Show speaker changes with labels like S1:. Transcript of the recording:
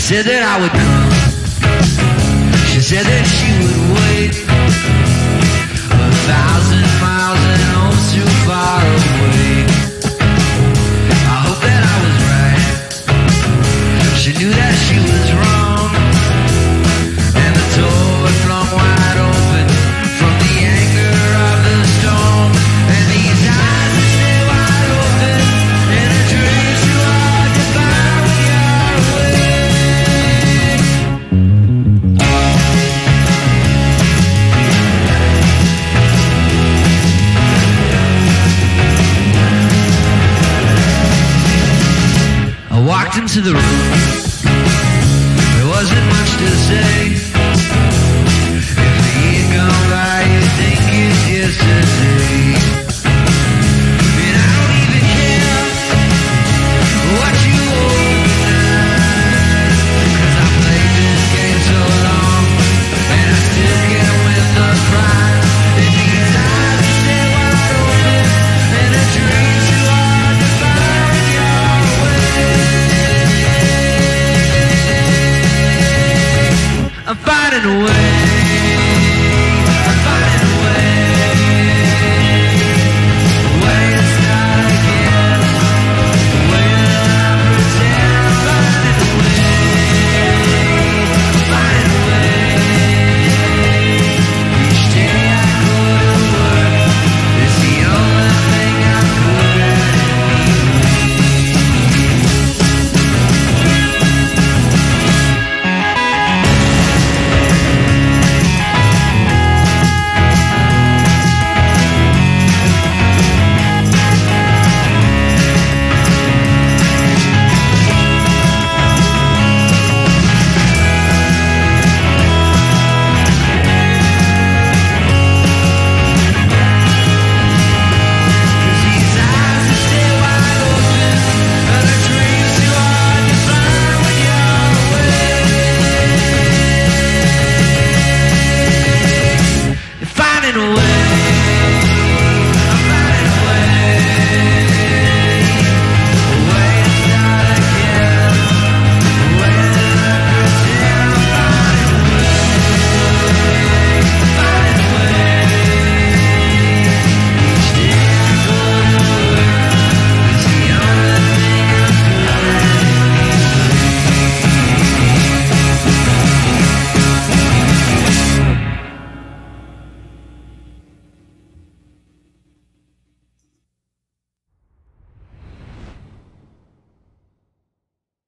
S1: said that I would come. She said that she would wait 1,000 miles and home's too far away. I hope that I was right. She knew that she was wrong, and the door was flung wide open from the anger of the storm. And these eyes that stay wide open in a dream too hard to find when you're away. I walked into the room. There wasn't much to say. If the year gone by, you think it's yesterday. And I don't even care what you owe tonight, 'cause I played this game so long, and I still can't win the prize. And these eyes are stay wide open, and a dream too hard to find when you're away. I'm finding a way.